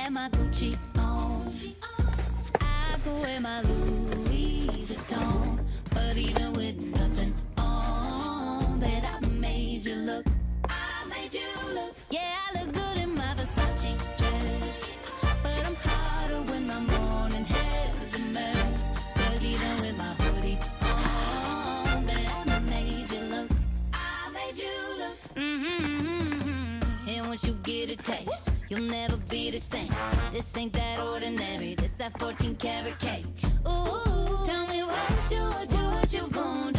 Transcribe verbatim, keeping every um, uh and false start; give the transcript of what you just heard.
have my Gucci on. I could wear my Louis Vuitton, but even with nothing on, bet I made you look. I made you look. Yeah, I look good in my Versace dress, but I'm hotter when my morning hair's a mess. Cause even with my hoodie on, bet I made you look. I made you look. Mm-hmm. And once you get a taste, you'll never be the same. This ain't that ordinary, this that fourteen karat cake. Ooh, tell me what you, what you, what you gon' do.